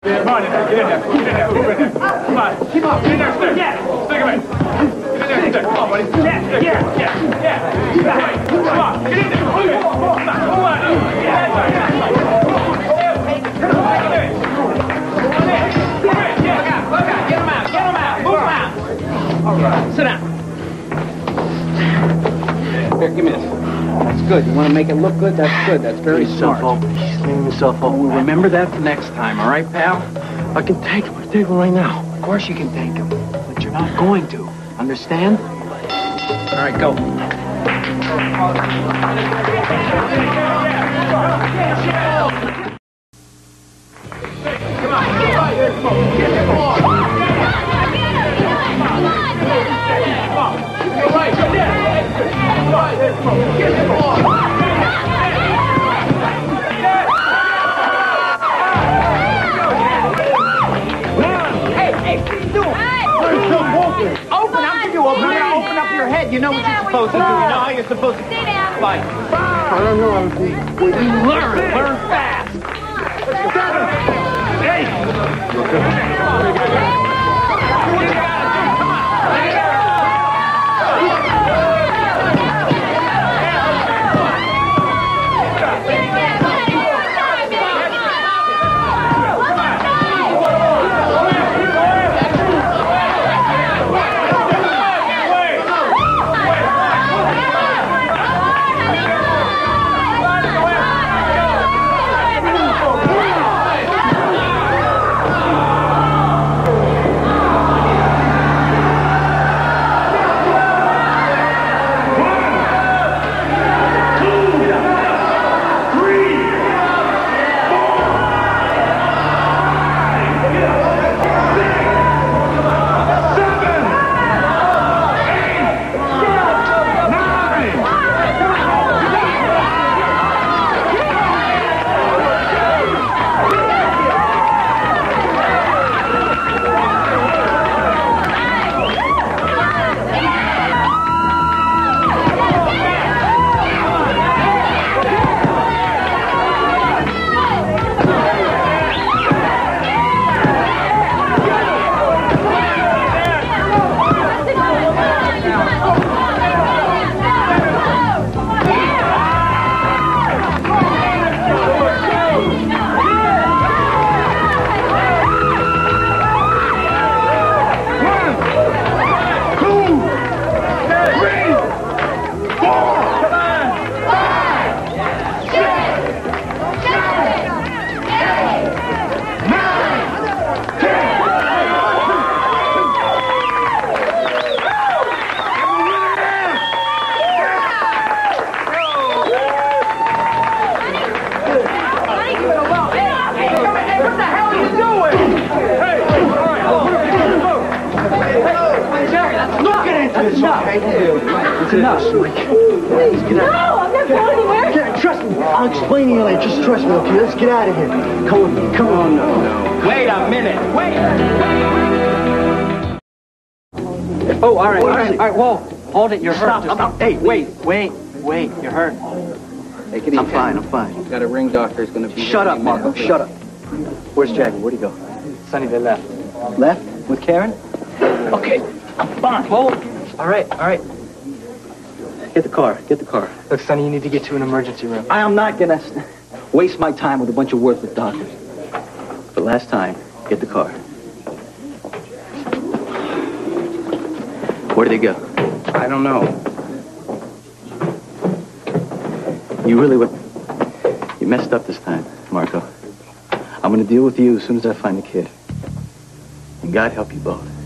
Come on, get in there. Get in there. Move in there. Come on. Keep up. Get in there, stick. Yeah. Stick him in. Get in there, stick. Come on, buddy. Yeah. Come on. Get in there. Move it. Come on. Yeah, that's right. Look out. Get him out. Move him out. All right. Sit down. Here, give me this. That's good. You want to make it look good? That's good. That's very smart. He's cleaning himself up. We'll remember that for next time, all right, pal? I can take him. I can take him right now. Of course you can take him, but you're not going to. Understand? All right, go. Open up your head. You know what you're supposed to do. You know how you're supposed to fight. I don't know. Learn fast. It's enough, Mike. Please, get out. No, I'm not going anywhere. Trust me. I'll explain to you later. Just trust me, okay? Let's get out of here. Come on. No. Wait a minute. Wait. Oh, all right. Whoa. Hold it. You're hurt. Stop. Hey, wait. You're hurt. Take it easy. I'm fine. Got a ring doctor who's going to be... Shut up, Marco. Shut up. Where's Jagger? Where'd he go? Sonny, they left. Left? With Karen? Okay. I'm fine. Hold. All right. Get the car. Look, Sonny, you need to get to an emergency room. I am not gonna waste my time with a bunch of worthless doctors. But last time, get the car. Where did they go? I don't know. You messed up this time, Marco. I'm gonna deal with you as soon as I find the kid. And God help you both.